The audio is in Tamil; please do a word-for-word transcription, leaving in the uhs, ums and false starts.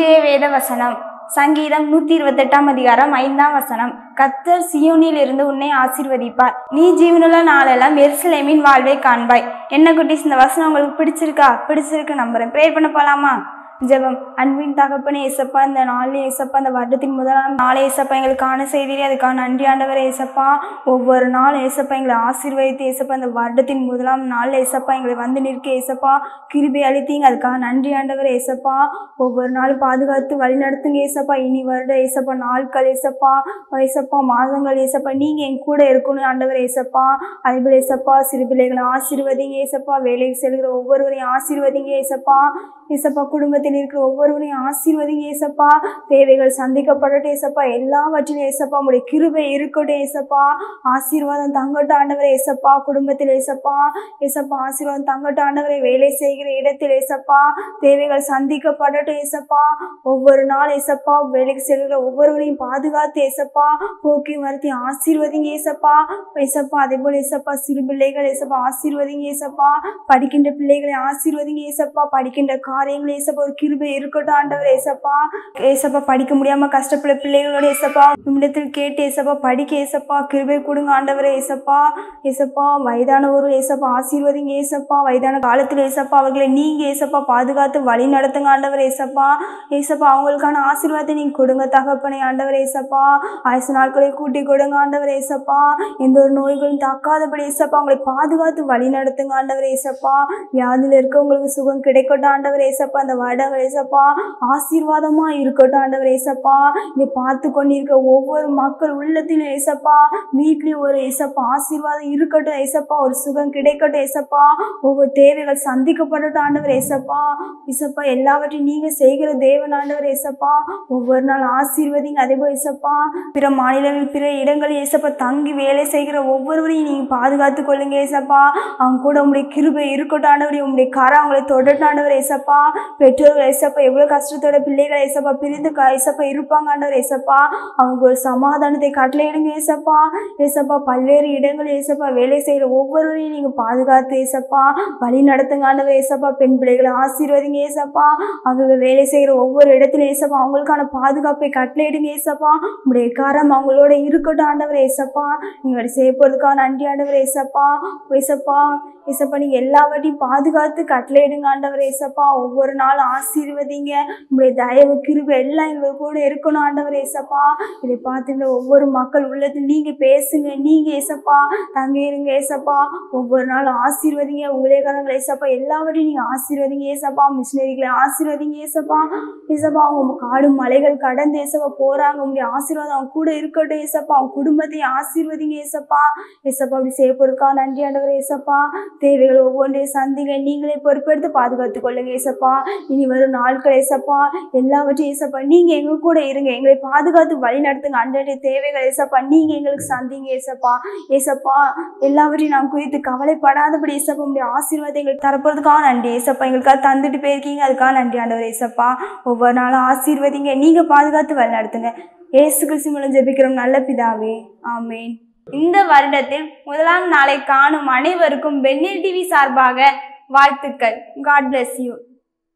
இன்றைய வேத வசனம் சங்கீதம் நூத்தி இருபத்தி எட்டாம் அதிகாரம் ஐந்தாம் வசனம். கர்த்தர் சியோனில் இருந்து உன்னை ஆசீர்வதிப்பார், நீ ஜீவனுள்ள நாளெல்லாம் எருசலேமின் வாழ்வை காண்பாய். என்ன குட்டீஸ், இந்த வசனம் உங்களுக்கு பிடிச்சிருக்கா? பிடிச்சிருக்கு நம்புறேன். ப்ரே பண்ண போலாமா? ஜெபம். அன்பின் தகப்பனே ஏசப்பா, இந்த நாளில் ஏசப்பா, இந்த வருடத்தின் முதலாம் நாளே ஏசப்பா எங்களுக்கான செய்தியே அதுக்கான நன்றி ஆண்டவர் ஏசப்பா. ஒவ்வொரு நாள் ஏசப்பா எங்களை ஆசீர்வதித்து ஏசப்பா இந்த வருடத்தின் முதலாம் நாளில் ஏசப்பா எங்களை வந்து நிற்க ஏசப்பா கிருபை அளித்தீங்க, அதுக்காக நன்றி ஆண்டவர் ஏசப்பா. ஒவ்வொரு நாளும் பாதுகாத்து வழி நடத்துங்க ஏசப்பா. இனி வருட ஏசப்பா நாட்கள் ஏசப்பா ஏசப்பா மாதங்கள் ஏசப்பா நீங்கள் என் கூட இருக்கணும் ஆண்டவர் ஏசப்பா. அதேபோல் ஏசப்பா சிறு பிள்ளைகளை ஆசீர்வதிங்க ஏசப்பா. வேலைக்கு செல்கிற ஒவ்வொருவரையும் ஆசீர்வதிங்க ஏசப்பா. ஏசப்பா குடும்பத்தில் இருக்கிற ஒவ்வொருவரையும் ஆசீர்வதிங்க ஏசப்பா. தேவைகள் சந்திக்கப்படட்டும் ஏசப்பா. எல்லாவற்றிலும் ஏசப்பா உங்களுடைய கிருபை இருக்கட்டும் ஏசப்பா. ஆசீர்வாதம் தங்கட்டும் ஆண்டவரே ஏசப்பா. குடும்பத்தில் ஏசப்பா ஏசப்பா ஆசீர்வாதம் தங்கட்டும் ஆண்டவரை. வேலை செய்கிற இடத்தில் ஏசப்பா தேவைகள் சந்திக்கப்படட்டும் ஏசப்பா. ஒவ்வொரு நாள் ஏசப்பா வேலைக்கு செல்கிற ஒவ்வொருவரையும் பாதுகாத்து ஏசப்பா போக்கி மறுத்தி ஆசீர்வதிங்க ஏசப்பா ஏசப்பா. அதே போல் ஏசப்பா சிறு பிள்ளைகள் ஏசப்பா ஆசீர்வதிங்க ஏசப்பா. படிக்கின்ற பிள்ளைகளை ஆசீர்வதிங்க ஏசப்பா. படிக்கின்ற காரியங்கள் ஏசப்பா ஒரு கிருபை இருக்கட்டும் ஆண்டவர் ஏசப்பா. ஏசப்பா படிக்க முடியாம கஷ்டப்பட பிள்ளைகளோட ஏசப்பா உம்மிடத்தில் கேட்டு ஏசப்பா படிக்க ஏசப்பா கிருபை கொடுங்க ஆண்டவரே ஏசப்பா. ஏசப்பா வயதானவர்கள் ஏசப்பா ஆசீர்வதிங்க ஏசப்பா. வயதான காலத்தில் ஏசப்பா அவர்களை நீங்க ஏசப்பா பாதுகாத்து வழி நடத்துங்க ஆண்டவர் ஏசப்பா. ஏசப்பா அவங்களுக்கான ஆசீர்வாதத்தை நீங்க கொடுங்க தகப்பனே ஆண்டவர் ஏசப்பா. ஆயுசு நாட்களை கூட்டி கொடுங்க ஆண்டவர் ஏசப்பா. எந்த ஒரு நோய்களும் தாக்காதபடி ஏசப்பா அவங்களை பாதுகாத்து வழி நடத்துங்க ஆண்டவர் ஏசப்பா. வியாதியில் இருக்கவங்களுக்கு சுகம் கிடைக்கட்டும் ஆண்டவர் ஏசப்பா. அந்த வருடங்கள் ஏசப்பா ஆசீர்வாதமா இருக்கட்டும் ஆண்டவர் ஏசப்பா. இதை பார்த்து கொண்டிருக்க ஒவ்வொரு மக்கள் உள்ளத்திலும் ஏசப்பா வீட்லயும் ஒரு ஏசப்பா ஆசீர்வாதம் இருக்கட்டும் ஏசப்பா. ஒரு சுகம் கிடைக்கட்டும் ஏசப்பா. ஒவ்வொரு தேவைகள் சந்திக்கப்படட்டும் ஆண்டவர் ஏசப்பா. ஏசப்பா எல்லாவற்றையும் நீங்க செய்கிற தேவன் ஆண்டவர் ஏசப்பா. ஒவ்வொரு நாள் ஆசீர்வதிங்க. அதே போல் ஏசப்பா பிற மாநிலங்கள் பிற இடங்களில் ஏசப்பா தங்கி வேலை செய்கிற ஒவ்வொருவரையும் நீங்க பாதுகாத்து கொள்ளுங்க ஏசப்பா. அவங்க கூட உங்களுடைய கிருபை இருக்கட்டும் ஆண்டவரே. உங்களுடைய காரம் அவங்களை தொடட்டும் ஆண்டவர் ஏசப்பா. பெற்றோர்கள் ஏசப்பா எவ்வளவு கஷ்டத்தோட பிள்ளைகள் ஏசப்பா பிரிந்து ஏசப்பா இருப்பாங்க ஆண்டவர் ஏசப்பா. அவங்க ஒரு சமாதானத்தை கட்டளையிடுங்க ஏசப்பா. ஏசப்பா பல்வேறு இடங்கள் ஏசப்பா வேலை செய்கிற ஒவ்வொருவரையும் நீங்க பாதுகாத்து ஏசப்பா வழி நடத்துங்க ஆண்டவர் ஏசப்பா. பெண் பிள்ளைகளை ஆசீர்வதிங்க ஏசப்பா. அவங்க வேலை செய்கிற ஒவ்வொரு இடத்துல ஏசப்பா அவங்களுக்கான பாதுகாப்பை கட்டளையிடுங்க ஏசப்பா. உங்களுடைய காரம் அவங்களோட இருக்கட்டும் ஆண்டவர் ஏசப்பா. நீங்க செய்ய போறதுக்காக நன்றி ஆண்டவர் ஏசப்பா. ஏசப்பா ஏசப்பா நீங்க எல்லாவற்றையும் பாதுகாத்து கட்டளையிடுங்க ஆண்டவர் ஏசப்பா. ஒவ்வொரு நாளும் ஆசீர்வதிங்க. உங்களுடைய தயவு கிருபை எல்லாம் எங்களுக்கு கூட இருக்கணும் ஆண்டவர் ஏசப்பா. இதை பார்த்துட்டு ஒவ்வொரு மக்கள் உள்ளத்தில் நீங்க பேசுங்க, நீங்க ஏசப்பா தங்க இருங்க ஏசப்பா. ஒவ்வொரு நாளும் ஆசீர்வதிங்க. உங்களே காலங்கள் ஏசப்பா எல்லாவற்றையும் நீங்க ஆசீர்வதிங்க ஏசப்பா. மிஷினரிகளை ஆசீர்வதிங்க ஏசப்பா. ஏசப்பா அவங்க காடு மலைகள் கடந்து ஏசப்பா போறாங்க. உங்களுடைய ஆசீர்வாதம் அவங்க கூட இருக்கட்டும் ஏசப்பா. அவங்க குடும்பத்தையும் ஆசீர்வதிங்க ஏசப்பா. ஏசப்பா அப்படி செய்யப்படுறதுக்கா நன்றி ஆண்டவர் ஏசப்பா. தேவைகள் ஒவ்வொன்றையும் சந்திங்க, நீங்களே பொறுப்பெடுத்து பாதுகாத்துக் கொள்ளுங்க ஏசப்பா. இனி வரும் நாட்கள் ஏசப்பா எல்லாவற்றையும் ஏசப்பா நீங்க எங்க கூட இருங்க, எங்களை பாதுகாத்து வழி நடத்துங்க. அன்றைய தேவைகள் ஏசப்பா நீங்க எங்களுக்கு சந்திங்க ஏசப்பா. ஏசப்பா எல்லாவற்றையும் நாம் குறித்து கவலைப்படாதபடி ஏசப்பா உங்களுடைய ஆசீர்வாதத்தை எங்களுக்கு தரப்போறதுக்காக நன்றி ஏசப்பா. எங்களுக்காக தந்துட்டு போயிருக்கீங்க, அதுக்காக நன்றி ஆண்டவர் ஏசப்பா. ஒவ்வொரு நாளும் ஆசீர்வதிங்க, நீங்க பாதுகாத்து வழி நடத்துங்க. இயேசு கிறிஸ்து மூலம் ஜெபிக்கிறோம் நல்ல பிதாவே, ஆமேன். இந்த வருடத்தில் முதலாம் நாளை காணும் அனைவருக்கும் பென்னி டிவி சார்பாக வாழ்த்துக்கள். God bless you.